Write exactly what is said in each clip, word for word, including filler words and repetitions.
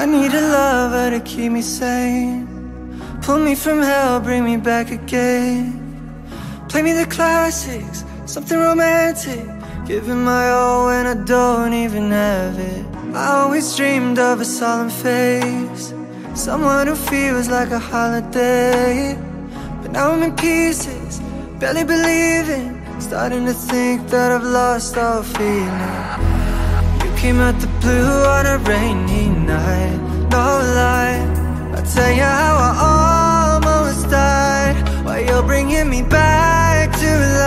I need a lover to keep me sane. Pull me from hell, bring me back again. Play me the classics, something romantic. Giving my all when I don't even have it. I always dreamed of a solemn face, someone who feels like a holiday. But now I'm in pieces, barely believing, starting to think that I've lost all feeling. You came out the blue on a rainy night, no lie. I'll tell you how I almost died, while you're bringing me back to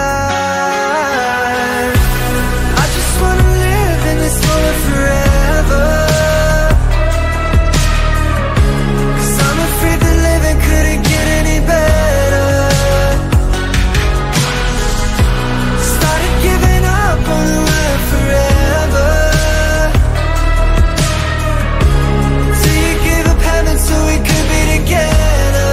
life. I just wanna live in this moment forever, 'cause I'm afraid that living couldn't get any better. Started giving up on the word forever, till you gave up heaven so we could be together.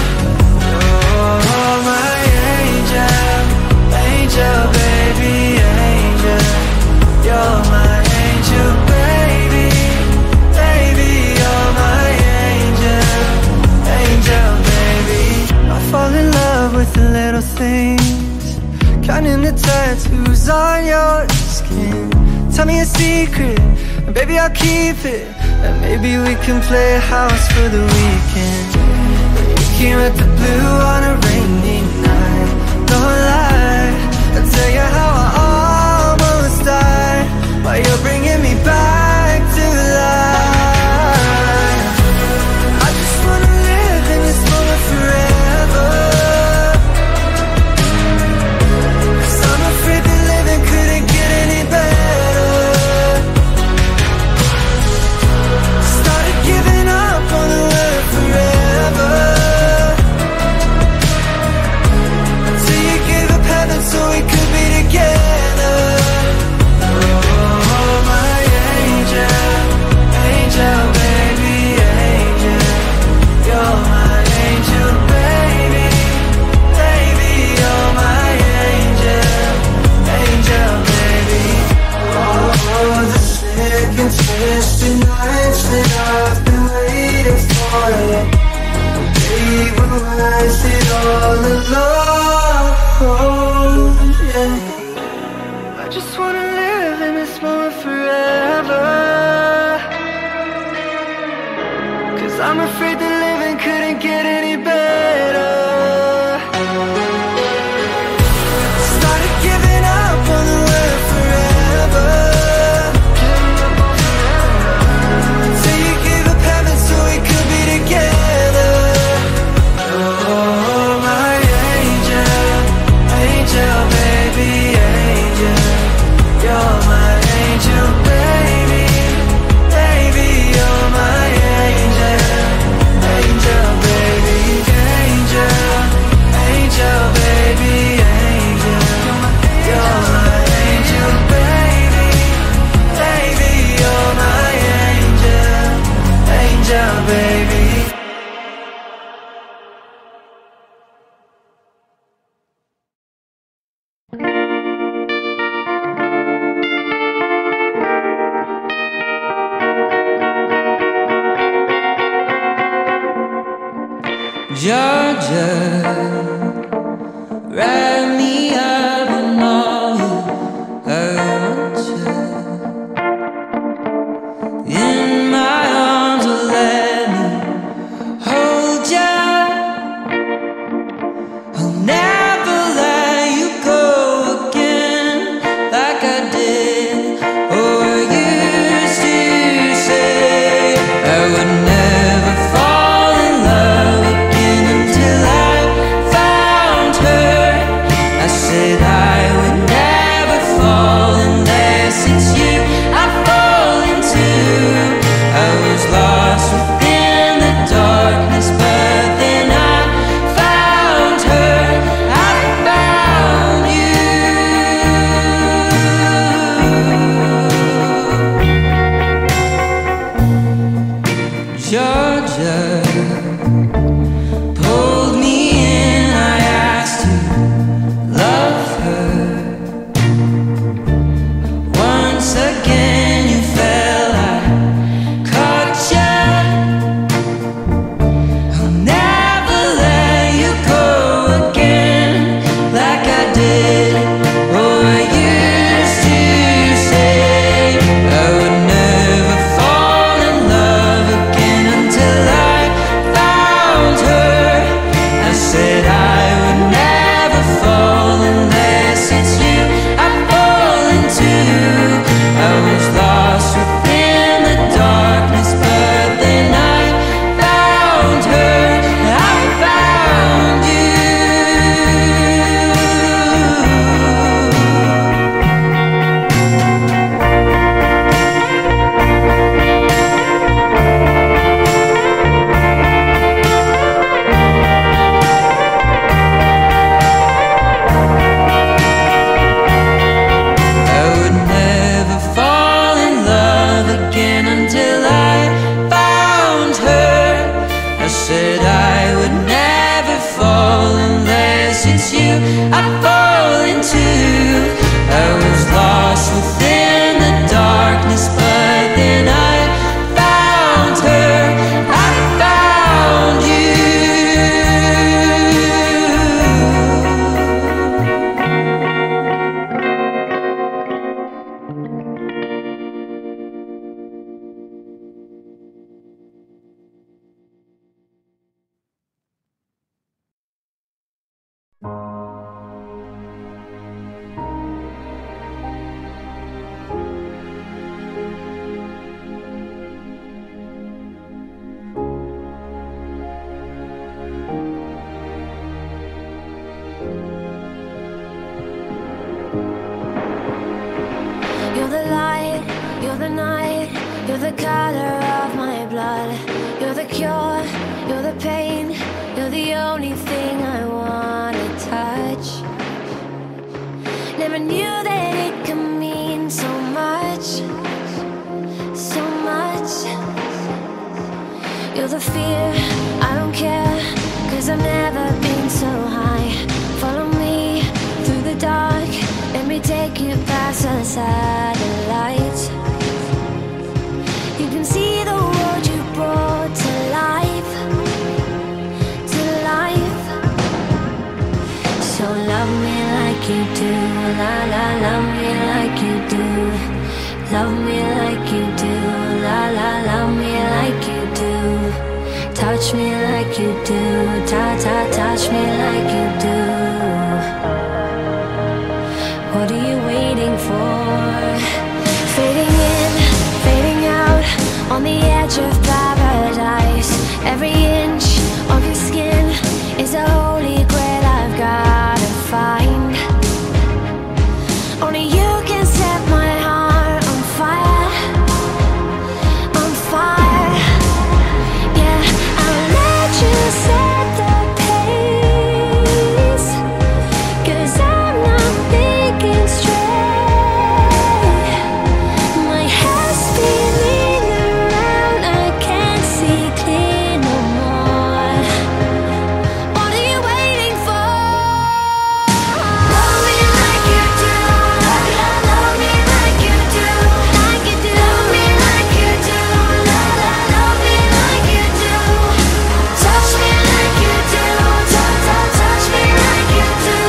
Oh, my angel, angel, baby, angel. You're my angel, baby, baby. You're my angel, angel, baby. I fall in love with the little things, counting the tattoos on your skin. Tell me a secret, and baby I'll keep it, and maybe we can play house for the weekend. You came at the blue on a rainy night, no lie. I'll tell you how I almost died, while you're bringing me back to life. I just wanna live in this moment forever, 'cause I'm afraid that living couldn't get any better. Started giving up on the word forever, until you gave up heaven so we could be together. Oh, my angel, angel, baby, angel. You're my angel, baby, baby. You're my angel, angel, baby. Oh, the second twisted nights that I've been waiting for you. They will rise it all alone, yeah. I just wanna live in this moment forever, 'cause I'm afraid that living couldn't get any better. Started giving up on the word forever, till you gave up heaven so we could be together. Oh, my angel, angel, baby, angel. You're my angel, baby, baby. You're my angel, angel, baby, angel, angel, baby, angel. You're my angel, baby, baby. You're my angel, angel, baby. Georgia, wrap me up in all you want you. In my arms, will let me hold ya. I'll never let you go again, like I did or used to say. I would never fall in love again until I You're the color of my blood. You're the cure, you're the pain. You're the only thing I wanna touch. Never knew that it could mean so much, so much. You're the fear, I don't care, cause I've never been so high. Follow me through the dark, let me take you past the satellites. You can see the world you brought to life, to life. So love me like you do, la la, love me like you do. Love me like you do, la la, love me like you do. Touch me like you do, ta ta, touch me like you do. What are you waiting for? Fading in, fading out, on the edge of paradise. Every inch of your skin is a holy grail I've gotta find. Only you can set my heart on fire, on fire. Yeah, I'll let you set the pace, cause I'm not thinking straight. My head's spinning around, I can't see clear no more. What are you waiting for? Love me like you do, love me like you do, like you do. Love me like you do, love, love me like you do. Touch me like you do, touch, touch, touch me like you do.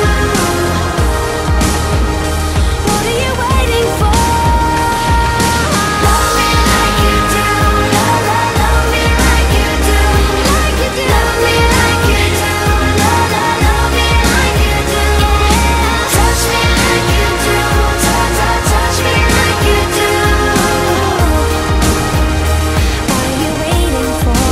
What are you waiting for? Love me like you do, love, love me like you do, like you do. Love me like you do, love, love me like you do. Touch me like you do, touch, touch, touch me like you do. What are you waiting for?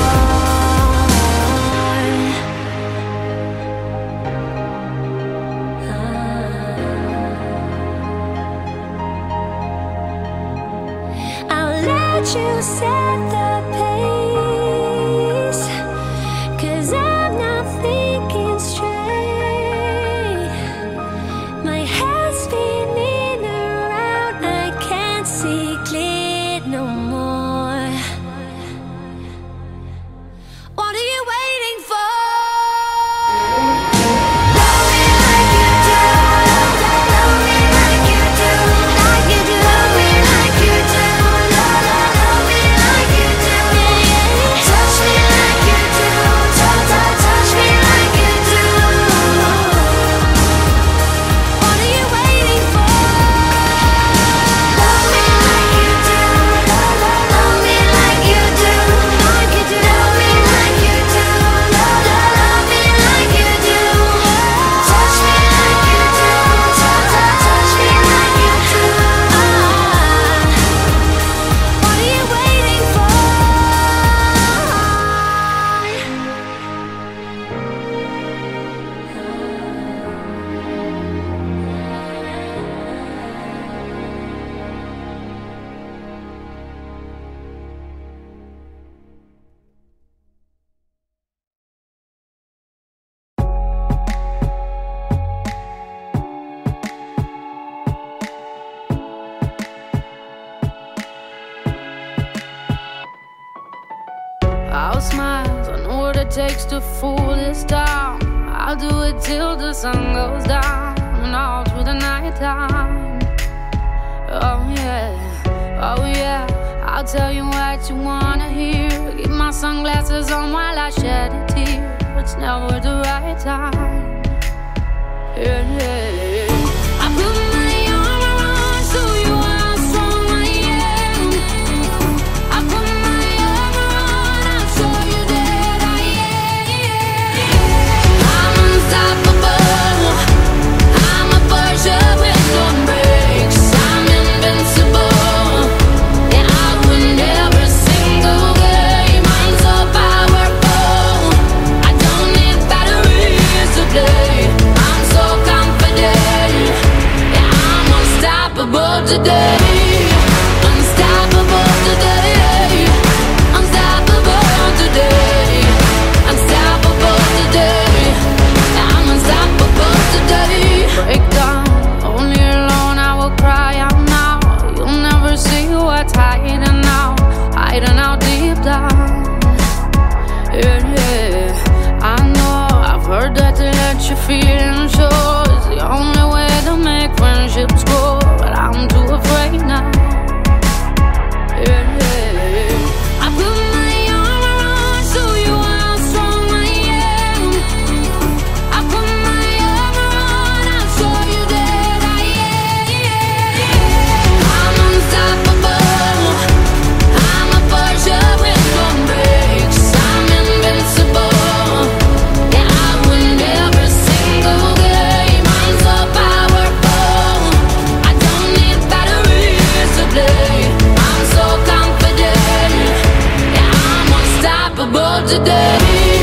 I'll let you set the pace, cause I'm not thinking straight. My head's spinning around, I can't see clear no more. What are you waiting for? Love me like you do, love, love me like you do, like you do. Love me like you do, love, love me like you do. Touch me like you do, touch, touch, touch me like you do. What are you waiting for? Love me like you do, love, love me like you do, like you do. Love me like you do, love, love me like you do. Touch me like you do, touch, touch, touch me like you do. What are you waiting for? I'll smile, I know what it takes to fool this town. I'll do it till the sun goes down and all through the night time. Oh yeah, oh yeah, I'll tell you what you wanna hear. Keep my sunglasses on while I shed a tear. It's never the right time. Yeah, yeah, yeah. I put my armor on so you are how strong I am. I put my armor on, I'll show you that I am. I'm unstoppable. I'm a Porsche with no brakes. I'm invincible. Yeah, I win every single game. I'm so powerful. I don't need batteries today. I'm so confident. what you're feeling, sure, is the only way to make friendships grow. But I'm too afraid now. Yeah, yeah. I put my arm around, show you how strong I am. I put my arm around, I'll show you that I am. I'm unstoppable. I'm a Porsche with no brakes. I'm invincible. Yeah, I win every single game. I'm so powerful. I don't need batteries to play. I'm so confident. Yeah, I'm unstoppable today.